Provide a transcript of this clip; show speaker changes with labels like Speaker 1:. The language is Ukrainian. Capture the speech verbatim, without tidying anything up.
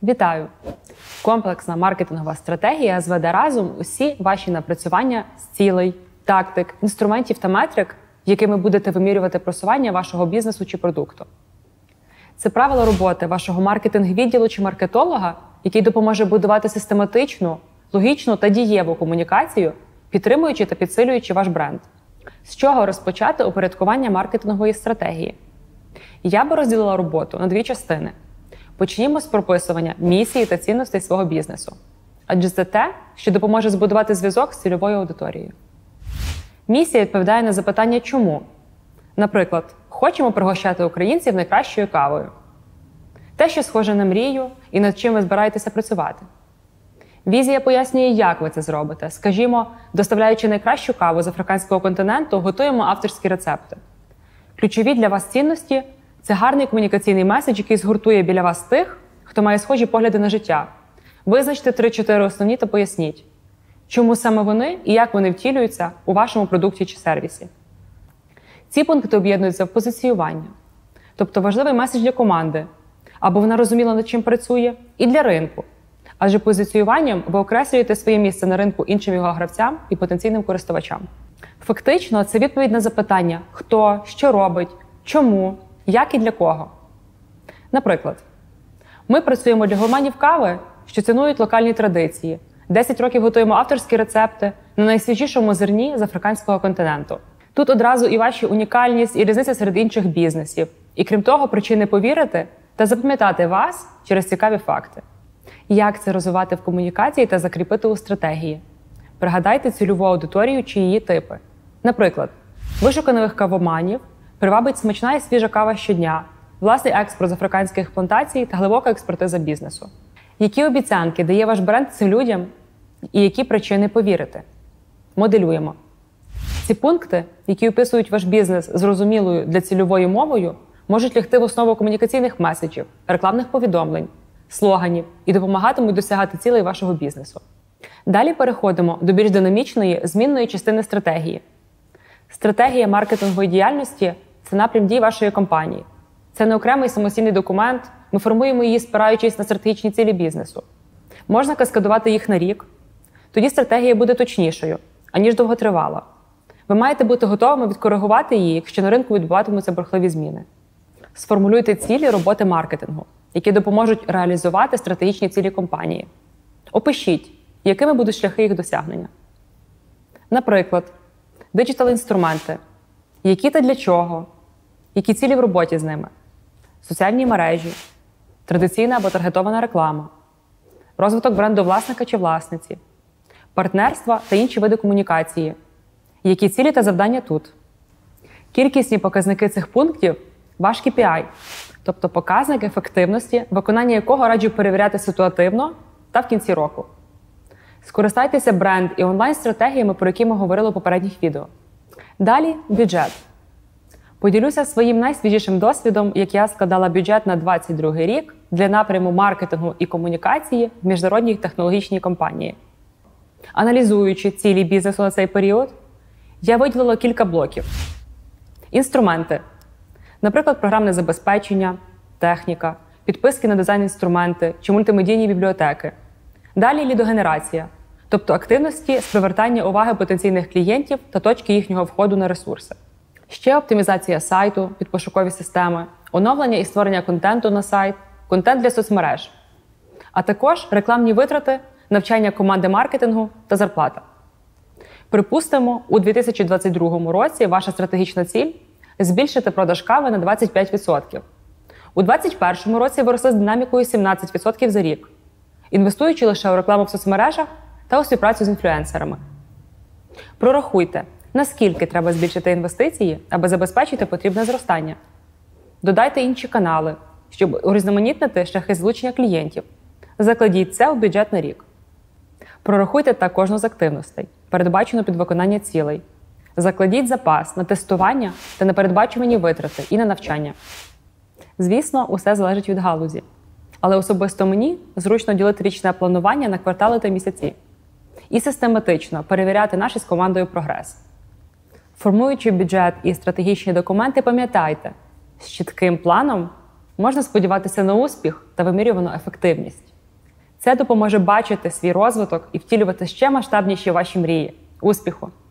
Speaker 1: Вітаю! Комплексна маркетингова стратегія зведе разом усі ваші напрацювання з цілей, тактик, інструментів та метрик, якими будете вимірювати просування вашого бізнесу чи продукту. Це правило роботи вашого маркетинг-відділу чи маркетолога, який допоможе будувати систематичну, логічну та дієву комунікацію, підтримуючи та підсилюючи ваш бренд. З чого розпочати упорядкування маркетингової стратегії? Я би розділила роботу на дві частини. Почнімо з прописування місії та цінностей свого бізнесу. Адже це те, що допоможе збудувати зв'язок з цільовою аудиторією. Місія відповідає на запитання «чому?». Наприклад, хочемо пригощати українців найкращою кавою. Те, що схоже на мрію і над чим ви збираєтеся працювати. Візія пояснює, як ви це зробите. Скажімо, доставляючи найкращу каву з африканського континенту, готуємо авторські рецепти. Ключові для вас цінності – це гарний комунікаційний меседж, який згуртує біля вас тих, хто має схожі погляди на життя. Визначте три-чотири основні та поясніть, чому саме вони і як вони втілюються у вашому продукті чи сервісі. Ці пункти об'єднуються в позиціювання. Тобто важливий меседж для команди, або вона розуміла, над чим працює, і для ринку. Адже позиціюванням ви окреслюєте своє місце на ринку іншим його гравцям і потенційним користувачам. Фактично, це відповідь на запитання «хто?», «що робить?», «чому?», «як і для кого?». Наприклад, ми працюємо для гурманів кави, що цінують локальні традиції. десять років готуємо авторські рецепти на найсвіжішому зерні з африканського континенту. Тут одразу і ваша унікальність, і різниця серед інших бізнесів. І крім того, причини повірити та запам'ятати вас через цікаві факти. Як це розвивати в комунікації та закріпити у стратегії? Пригадайте цільову аудиторію чи її типи. Наприклад, вишуканих кавоманів привабить смачна і свіжа кава щодня, власний експорт з африканських плантацій та глибока експертиза бізнесу. Які обіцянки дає ваш бренд цим людям і які причини повірити? Моделюємо. Ці пункти, які описують ваш бізнес зрозумілою для цільової мовою, можуть лягти в основу комунікаційних меседжів, рекламних повідомлень, слоганів і допомагатимуть досягати цілей вашого бізнесу. Далі переходимо до більш динамічної, змінної частини стратегії. Стратегія маркетингової діяльності – це напрям дій вашої компанії. Це не окремий самостійний документ, ми формуємо її, спираючись на стратегічні цілі бізнесу. Можна каскадувати їх на рік. Тоді стратегія буде точнішою, аніж довготривала. Ви маєте бути готовими відкоригувати її, якщо на ринку відбуватимуться бурхливі зміни. Сформулюйте цілі роботи маркетингу, які допоможуть реалізувати стратегічні цілі компанії. Опишіть, якими будуть шляхи їх досягнення. Наприклад, диджитал-інструменти, які та для чого, які цілі в роботі з ними, соціальні мережі, традиційна або таргетована реклама, розвиток бренду власника чи власниці, партнерства та інші види комунікації, які цілі та завдання тут. Кількісні показники цих пунктів – ваш кей пі ай, тобто показник ефективності, виконання якого раджу перевіряти ситуативно та в кінці року. Скористайтеся бренд і онлайн-стратегіями, про які ми говорили у попередніх відео. Далі – бюджет. Поділюся своїм найсвіжішим досвідом, як я складала бюджет на двадцять другий рік для напряму маркетингу і комунікації в міжнародній технологічній компанії. Аналізуючи цілі бізнесу на цей період, я виділила кілька блоків. Інструменти. Наприклад, програмне забезпечення, техніка, підписки на дизайн-інструменти чи мультимедійні бібліотеки. Далі лідогенерація, тобто активності з привертання уваги потенційних клієнтів та точки їхнього входу на ресурси. Ще оптимізація сайту під пошукові системи, оновлення і створення контенту на сайт, контент для соцмереж, а також рекламні витрати, навчання команди маркетингу та зарплата. Припустимо, у дві тисячі двадцять другому році ваша стратегічна ціль – збільшити продаж кави на двадцять п'ять відсотків. У двадцять першому році ви росли з динамікою сімнадцять відсотків за рік, інвестуючи лише у рекламу в соцмережах та у співпрацю з інфлюенсерами. Прорахуйте, наскільки треба збільшити інвестиції, аби забезпечити потрібне зростання. Додайте інші канали, щоб урізноманітнити шляхи залучення клієнтів. Закладіть це у бюджет на рік. Прорахуйте та кожну з активностей, передбачену під виконання цілей. Закладіть запас на тестування та непередбачувані витрати і на навчання. Звісно, усе залежить від галузі. Але особисто мені зручно ділити річне планування на квартали та місяці. І систематично перевіряти наш із командою прогрес. Формуючи бюджет і стратегічні документи, пам'ятайте, з чітким планом можна сподіватися на успіх та вимірювану ефективність. Це допоможе бачити свій розвиток і втілювати ще масштабніші ваші мрії. Успіху!